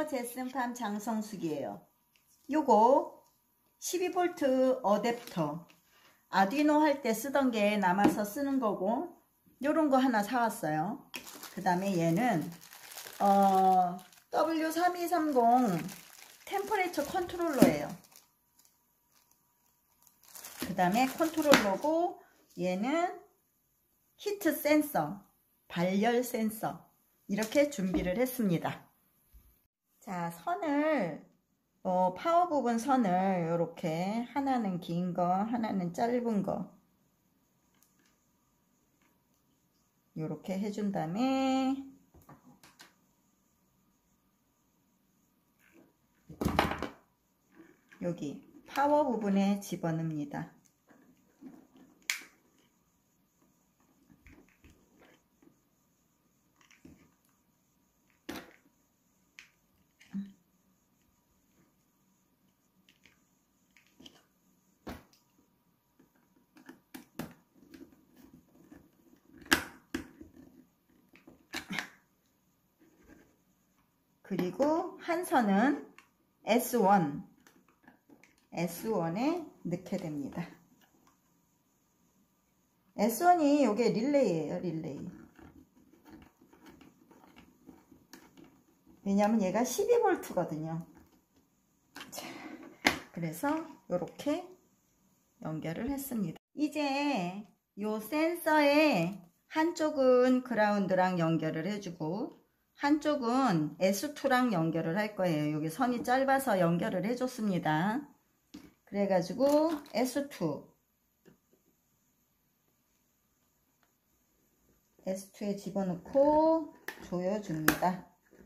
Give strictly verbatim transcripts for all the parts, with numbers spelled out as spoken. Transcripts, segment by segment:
제슨팜 장성숙이에요. 요거 십이 볼트 어댑터 아두이노 할 때 쓰던 게 남아서 쓰는 거고, 요런 거 하나 사왔어요. 그 다음에 얘는 어, 더블유 삼이삼공 템퍼레이처 컨트롤러예요. 그 다음에 컨트롤러고, 얘는 히트 센서, 발열 센서, 이렇게 준비를 했습니다. 자, 선을 어, 파워 부분 선을 이렇게 하나는 긴 거, 하나는 짧은 거 이렇게 해준 다음에 여기 파워 부분에 집어넣습니다. 그리고 한 선은 에스 원, 에스 원에 넣게 됩니다. 에스 원이 요게 릴레이예요, 릴레이. 왜냐면 얘가 십이 볼트거든요. 자, 그래서 요렇게 연결을 했습니다. 이제 요 센서의 한쪽은 그라운드랑 연결을 해주고, 한쪽은 에스 투랑 연결을 할 거예요. 여기 선이 짧아서 연결을 해줬습니다. 그래가지고 에스 투, 에스 투에 집어넣고 조여줍니다.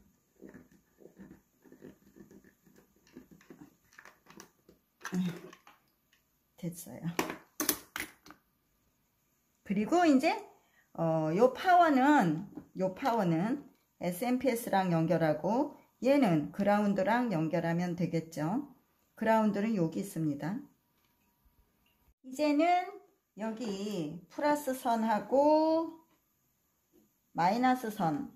됐어요. 그리고 이제 어, 요 파워는 요 파워는 에스 엠 피 에스랑 연결하고, 얘는 그라운드랑 연결하면 되겠죠. 그라운드는 여기 있습니다. 이제는 여기 플러스 선하고 마이너스 선,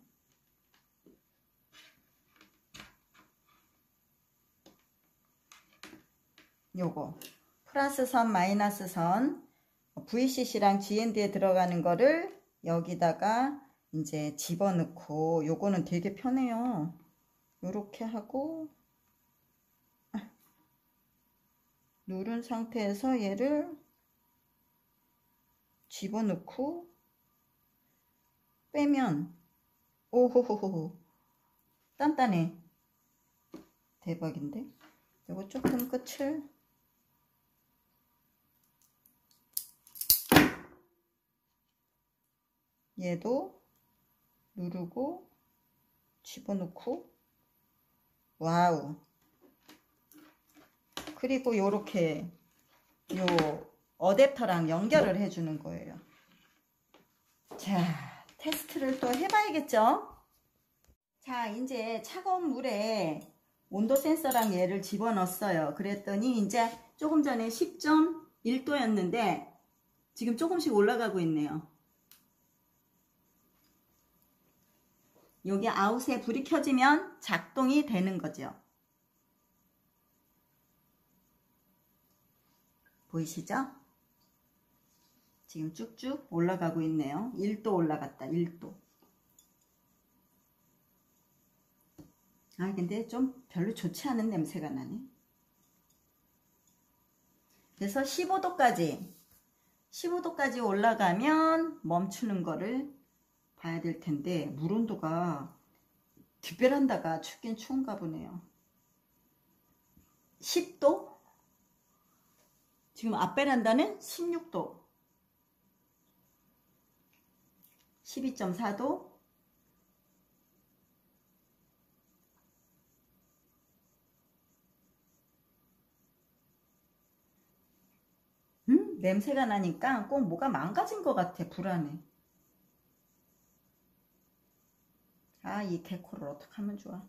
요거 플러스 선 마이너스 선 브이 씨 씨랑 지 엔 디에 들어가는 거를 여기다가 이제 집어넣고, 요거는 되게 편해요. 요렇게 하고 누른 상태에서 얘를 집어넣고 빼면, 오호호호, 단단해. 대박인데. 요거 조금 끝을 얘도 누르고 집어넣고, 와우. 그리고 요렇게 요 어댑터랑 연결을 해주는 거예요. 자, 테스트를 또 해봐야겠죠? 자, 이제 차가운 물에 온도 센서랑 얘를 집어넣었어요. 그랬더니 이제 조금 전에 십 점 일 도였는데 지금 조금씩 올라가고 있네요. 여기 아웃에 불이 켜지면 작동이 되는 거죠. 보이시죠? 지금 쭉쭉 올라가고 있네요. 일 도 올라갔다. 일 도. 아, 근데 좀 별로 좋지 않은 냄새가 나네. 그래서 십오 도까지 십오 도까지 올라가면 멈추는 거를 봐야 될 텐데, 물 온도가 뒷베란다가 춥긴 추운가 보네요. 십 도? 지금 앞베란다는 십육 도, 십이 점 사 도, 음? 냄새가 나니까 꼭 뭐가 망가진 것 같아. 불안해. 아, 이 데코를 어떻게 하면 좋아.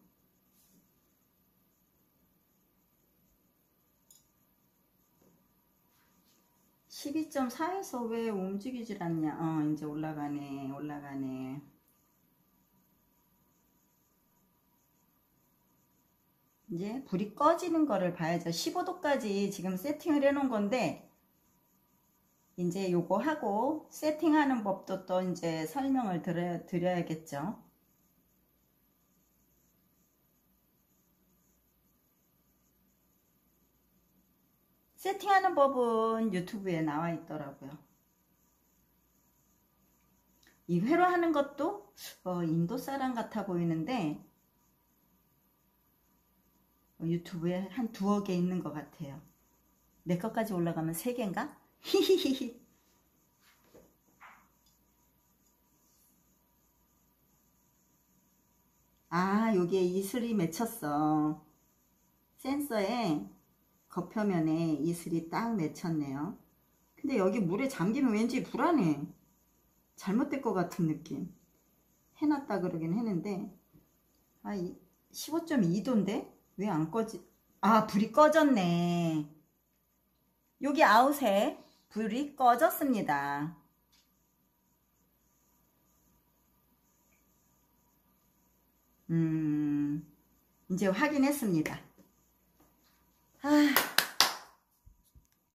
십이 점 사에서 왜 움직이질 않냐. 어, 이제 올라가네. 올라가네. 이제 불이 꺼지는 거를 봐야죠. 십오 도까지 지금 세팅을 해 놓은 건데, 이제 요거 하고 세팅하는 법도 또 이제 설명을 드려, 드려야겠죠. 세팅하는 법은 유튜브에 나와 있더라고요. 이 회로 하는 것도 어, 인도 사람 같아 보이는데 어, 유튜브에 한 두어 개 있는 것 같아요. 내 것까지 올라가면 세 개인가? 히히히히. 아, 여기에 이슬이 맺혔어. 센서에 겉표면에 이슬이 딱 맺혔네요. 근데 여기 물에 잠기면 왠지 불안해. 잘못될 것 같은 느낌. 해놨다 그러긴 했는데, 아, 십오 점 이 도인데 왜 안 꺼지? 아, 불이 꺼졌네. 여기 아웃에 불이 꺼졌습니다. 음, 이제 확인했습니다. 아,